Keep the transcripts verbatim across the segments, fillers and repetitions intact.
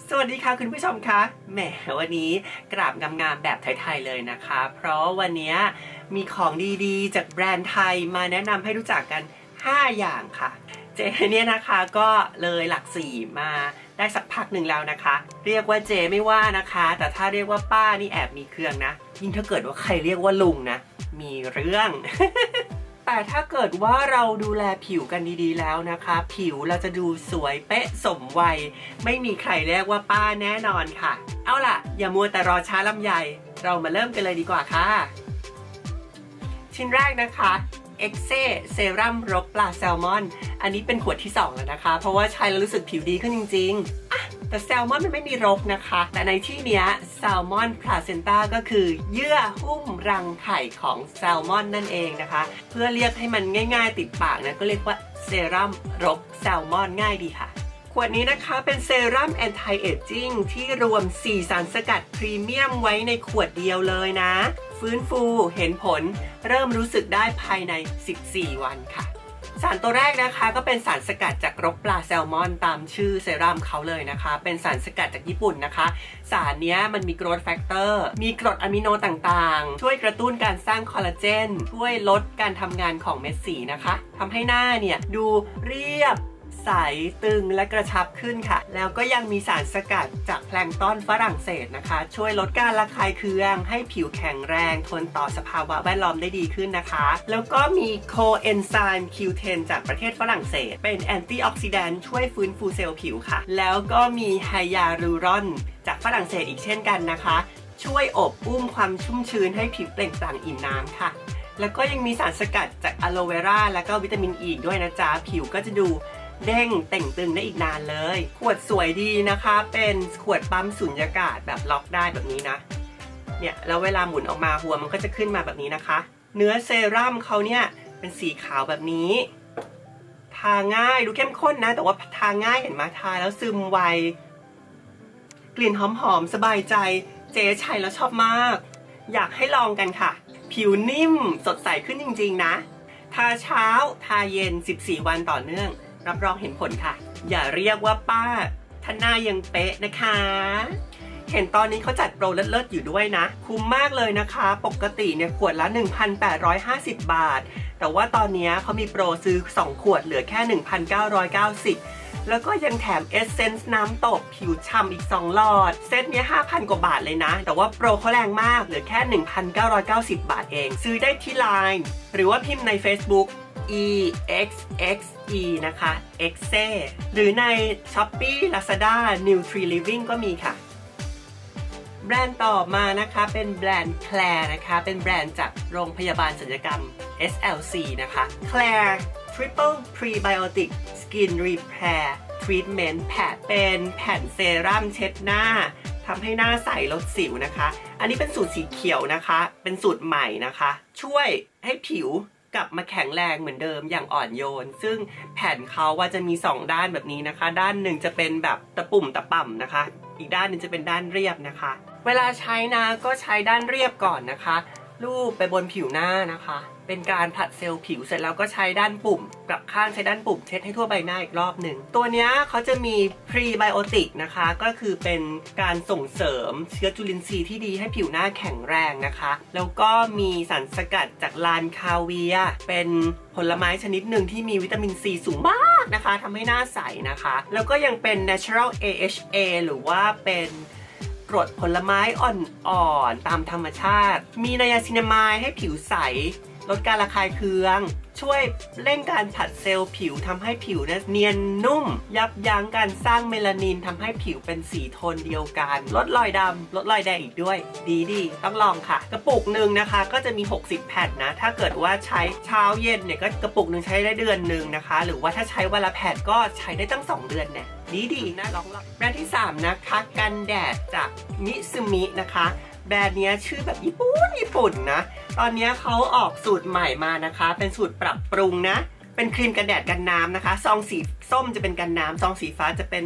สวัสดีค่ะคุณผู้ชมคะแหมวันนี้กราบงามๆแบบไทยๆเลยนะคะเพราะวันนี้มีของดีๆจากแบรนด์ไทยมาแนะนำให้รู้จักกันห้าอย่างค่ะเจเนี่ยนะคะก็เลยหลักสี่มาได้สักพักหนึ่งแล้วนะคะเรียกว่าเจไม่ว่านะคะแต่ถ้าเรียกว่าป้านี่แอบมีเครื่องนะยิ่งถ้าเกิดว่าใครเรียกว่าลุงนะมีเรื่อง แต่ถ้าเกิดว่าเราดูแลผิวกันดีๆแล้วนะคะผิวเราจะดูสวยเป๊ะสมวัยไม่มีใครเรียกว่าป้าแน่นอนค่ะเอาล่ะอย่ามัวแต่รอช้าลำไยเรามาเริ่มกันเลยดีกว่าค่ะชิ้นแรกนะคะเอ็กเซ่เซรั่มรกปลาแซลมอนอันนี้เป็นขวดที่สองแล้วนะคะเพราะว่าใช้แล้วรู้สึกผิวดีขึ้นจริงๆแต่แซลมอนมันไม่มีรกนะคะแต่ในที่เนี้ยแซลมอนพลาเซนต้าก็คือเยื่อหุ้มรังไข่ของแซลมอนนั่นเองนะคะเพื่อเรียกให้มันง่ายๆติดปากนะก็เรียกว่าเซรั่มรกแซลมอนง่ายดีค่ะขวดนี้นะคะเป็นเซรั่มแอนตี้เอจจิ้งที่รวมสี่สารสกัดพรีเมียมไว้ในขวดเดียวเลยนะฟื้นฟูเห็นผลเริ่มรู้สึกได้ภายในสิบสี่วันค่ะสารตัวแรกนะคะก็เป็นสารสกัดจากรกปลาแซลมอนตามชื่อเซรั่มเขาเลยนะคะเป็นสารสกัดจากญี่ปุ่นนะคะสารนี้มันมี growth factor มีกรดอะมิโนต่างๆช่วยกระตุ้นการสร้างคอลลาเจนช่วยลดการทำงานของเม็ดสีนะคะทำให้หน้าเนี่ยดูเรียบใสตึงและกระชับขึ้นค่ะแล้วก็ยังมีสารสกัดจากแพลงก์ต้นฝรั่งเศสนะคะช่วยลดการระคายเคืองให้ผิวแข็งแรงทนต่อสภาวะแวดล้อมได้ดีขึ้นนะคะแล้วก็มีโคเอนไซม์ คิว เท็น จากประเทศฝรั่งเศสเป็นแอนตี้ออกซิแดนต์ช่วยฟื้นฟูเซลล์ผิวค่ะแล้วก็มีไฮยาลูรอนจากฝรั่งเศสอีกเช่นกันนะคะช่วยอบอุ้มความชุ่มชื้นให้ผิวเปล่งปลั่งอิ่มน้ำค่ะแล้วก็ยังมีสารสกัดจากอะโลเวราและก็วิตามินอีด้วยนะจ๊ะผิวก็จะดูเด้งเต่งตึงได้อีกนานเลยขวดสวยดีนะคะเป็นขวดปั๊มสุญญากาศแบบล็อกได้แบบนี้นะเนี่ยแล้วเวลาหมุนออกมาหัวมันก็จะขึ้นมาแบบนี้นะคะเนื้อเซรั่มเขาเนี่ยเป็นสีขาวแบบนี้ทาง่ายดูเข้มข้นนะแต่ว่าทาง่ายเห็นไหมทาแล้วซึมไวกลิ่นหอมๆสบายใจเจ๊ใช้แล้วชอบมากอยากให้ลองกันค่ะผิวนิ่มสดใสขึ้นจริงๆนะทาเช้าทาเย็นสิบสี่วันต่อเนื่องรับรองเห็นผลค่ะอย่าเรียกว่าป้าท่านหน้ายังเป๊ะนะคะเห็นตอนนี้เขาจัดโปรเลิศๆอยู่ด้วยนะคุ้มมากเลยนะคะปกติเนี่ยขวดละ หนึ่งพันแปดร้อยห้าสิบ บาทแต่ว่าตอนนี้เขามีโปรซื้อสองขวดเหลือแค่ หนึ่งพันเก้าร้อยเก้าสิบ แล้วก็ยังแถมเอสเซนส์น้ำตบผิวฉ่ำอีกสองหลอดเซตนี้ ห้าพัน กว่าบาทเลยนะแต่ว่าโปรเขาแรงมากเหลือแค่ หนึ่งพันเก้าร้อยเก้าสิบ บาทเองซื้อได้ที่ ไลน์ หรือว่าพิมพ์ใน Facebookอี เอ็กซ์ เอ็กซ์ อี นะคะ เอ็กเซ่ หรือใน Shopee Lazada Nutriliving ก็มีค่ะแบรนด์ต่อมานะคะเป็นแบรนด์ Claire นะคะเป็นแบรนด์จากโรงพยาบาลศัลยกรรม เอส แอล ซี นะคะ Claire Triple Prebiotic Skin Repair Treatment Pad เป็นแผ่นเซรั่มเช็ดหน้าทำให้หน้าใสลดสิวนะคะอันนี้เป็นสูตรสีเขียวนะคะเป็นสูตรใหม่นะคะช่วยให้ผิวกลับมาแข็งแรงเหมือนเดิมอย่างอ่อนโยนซึ่งแผ่นเขาว่าจะมีสองด้านแบบนี้นะคะด้านหนึ่งจะเป็นแบบตะปุ่มตะป่ำนะคะอีกด้านหนึ่งจะเป็นด้านเรียบนะคะเวลาใช้นะก็ใช้ด้านเรียบก่อนนะคะลูบไปบนผิวหน้านะคะเป็นการผลัดเซลล์ผิวเสร็จแล้วก็ใช้ด้านปุ่มกลับข้างใช้ด้านปุ่มเช็ดให้ทั่วใบหน้าอีกรอบหนึ่งตัวนี้เขาจะมีพรีไบโอติกนะคะก็คือเป็นการส่งเสริมเชื้อจุลินทรีย์ที่ดีให้ผิวหน้าแข็งแรงนะคะแล้วก็มีสารสกัดจากลานคาเวียเป็นผลไม้ชนิดหนึ่งที่มีวิตามินซีสูงมากนะคะทำให้หน้าใสนะคะแล้วก็ยังเป็น Natural เอ เอช เอ หรือว่าเป็นกรดผลไม้อ่อนๆตามธรรมชาติมีไนอาซินามายด์ให้ผิวใสลดการระคายเคืองช่วยเร่งการผลัดเซลล์ผิวทำให้ผิวเนียนนุ่มยับยั้งการสร้างเมลานินทำให้ผิวเป็นสีโทนเดียวกันลดรอยดำลดรอยแดงอีกด้วยดีดีต้องลองค่ะกระปุกหนึ่งนะคะก็จะมีหกสิบแผ่นนะถ้าเกิดว่าใช้เช้าเย็นเนี่ยก็กระปุกหนึ่งใช้ได้เดือนหนึ่งนะคะหรือว่าถ้าใช้วันละแผ่นก็ใช้ได้ตั้งสองเดือนเนี่ยดีดีนะลองลองแบรนด์ที่สามนะคะกันแดดจากมิซึมินะคะแบรนด์นี้ชื่อแบบญี่ปุ่นญี่ปุ่นนะตอนนี้เขาออกสูตรใหม่มานะคะเป็นสูตรปรับปรุงนะเป็นครีมกันแดดกันน้ำนะคะซองสีส้มจะเป็นกันน้ำซองสีฟ้าจะเป็นแบบ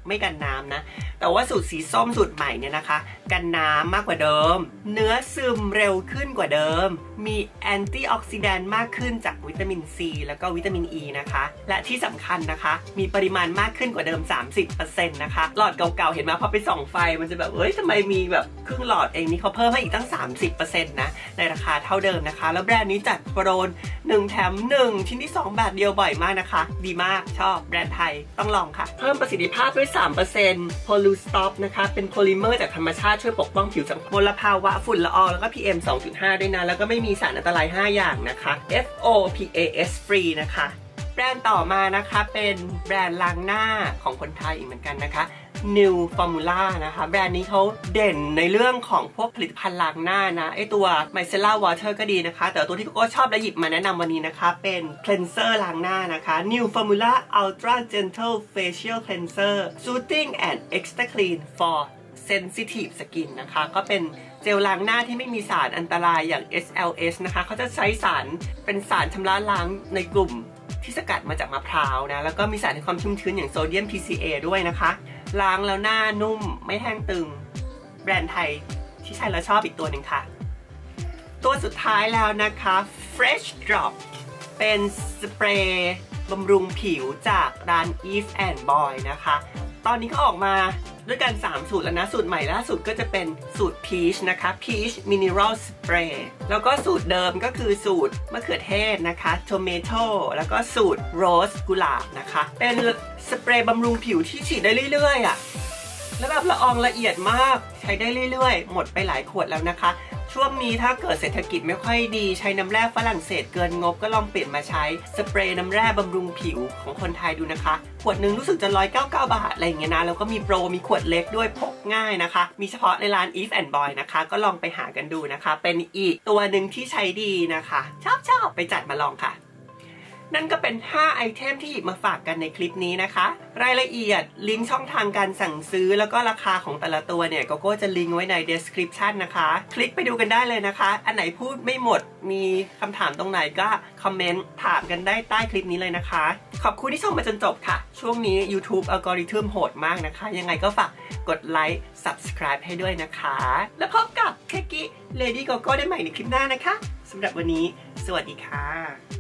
ไม่กันน้ำนะแต่ว่าสูตรสีส้มสูตรใหม่เนี่ยนะคะกันน้ำมากกว่าเดิมเนื้อซึมเร็วขึ้นกว่าเดิมมีแอนตี้ออกซิแดนต์มากขึ้นจากวิตามินซีแล้วก็วิตามินอ e ีนะคะและที่สำคัญนะคะมีปริมาณมากขึ้นกว่าเดิม สามสิบเปอร์เซ็นต์ นะคะหลอดเก่าๆเห็นไหมพอไปส่องไฟมันจะแบบเอ้ยทำไมมีแบบครึ่งหลอดเองนี่เขาเพิ่มให้อีกตั้ง สามสิบเปอร์เซ็นต์ นะในราคาเท่าเดิมนะคะแล้วแบรนด์นี้จัดโปรหนึ่งแถมหนึ่งชิ้นที่สองแบบเดียวบ่อยมากนะคะดีมากชอบแบรนด์ไทยต้องลองค่ะเพิ่มประสิทธิภาพด้วย สามเปอร์เซ็นต์ Polustop นะคะเป็นโพลิเมอร์จากธรรมชาติช่วยปกป้องผิวจากมลภาวะฝุ่นละอองแล้วก็ พี เอ็ม สองจุดห้า ด้วยนะแล้วก็ไม่มีสารอันตรายห้าอย่างนะคะ เอฟ โอ พี เอ เอส Free นะคะแบรนด์ต่อมานะคะเป็นแบรนด์ล้างหน้าของคนไทยอีกเหมือนกันนะคะ New Formula นะคะแบรนด์นี้เขาเด่นในเรื่องของพวกผลิตภัณฑ์ล้างหน้านะไอตัว Micellar Water ก็ดีนะคะแต่ตัวที่ก็ชอบและหยิบมาแนะนำวันนี้นะคะเป็น Cleanser ล้างหน้านะคะ New Formula Ultra Gentle Facial Cleanser Soothing and Extra Clean for Sensitive Skin นะคะก็เป็นเจลล้างหน้าที่ไม่มีสารอันตรายอย่าง เอส แอล เอส นะคะเขาจะใช้สารเป็นสารชำระล้างในกลุ่มที่สกัดมาจากมะพร้าวนะแล้วก็มีสารให้ความชุ่มชื้นอย่างโซเดียม ที ซี เอ ด้วยนะคะล้างแล้วหน้านุ่มไม่แห้งตึงแบรนด์ไทยที่ใช้แล้วชอบอีกตัวหนึ่งค่ะตัวสุดท้ายแล้วนะคะ Fresh Drop เป็นสเปรย์บำรุงผิวจากร้าน Eve and Boy นะคะตอนนี้ก็ออกมาด้วยกันสามสูตรแล้วนะสูตรใหม่ล่าสุดก็จะเป็นสูตร Peach นะคะ Peach Mineral Spray แล้วก็สูตรเดิมก็คือสูตรมะเขือเทศนะคะ Tomato แล้วก็สูตร Rose กุหลาบนะคะเป็นสเปรย์บำรุงผิวที่ฉีดได้เรื่อยๆอ่ะแล้วแบบละอองละเอียดมากใช้ได้เรื่อยๆหมดไปหลายขวดแล้วนะคะช่วงนี้ถ้าเกิดเศรษฐกิจไม่ค่อยดีใช้น้ำแร่ฝรั่งเศสเกินงบก็ลองเปลี่ยนมาใช้สเปรย์น้ำแร่บำรุงผิวของคนไทยดูนะคะขวดหนึ่งรู้สึกจะหนึ่งร้อยเก้าสิบเก้าบาทอะไรอย่างเงี้ยนะแล้วก็มีโปรมีขวดเล็กด้วยพกง่ายนะคะมีเฉพาะในร้าน Eve and Boy นะคะก็ลองไปหากันดูนะคะเป็นอีกตัวหนึ่งที่ใช้ดีนะคะชอบชอบไปจัดมาลองค่ะนั่นก็เป็นห้าไอเทมที่หยิบมาฝากกันในคลิปนี้นะคะรายละเอียดลิงก์ช่องทางการสั่งซื้อแล้วก็ราคาของแต่ละตัวเนี่ยโกโก้จะลิงก์ไว้ใน description นะคะคลิกไปดูกันได้เลยนะคะอันไหนพูดไม่หมดมีคำถามตรงไหนก็คอมเมนต์ถามกันได้ใต้คลิปนี้เลยนะคะขอบคุณที่ชมมาจนจบค่ะช่วงนี้ YouTube อัลกอริทึมโหดมากนะคะยังไงก็ฝากกดไลค์ subscribe ให้ด้วยนะคะแล้วพบกับเคกิ Lady Gogo ได้ใหม่ในคลิปหน้านะคะสำหรับวันนี้สวัสดีค่ะ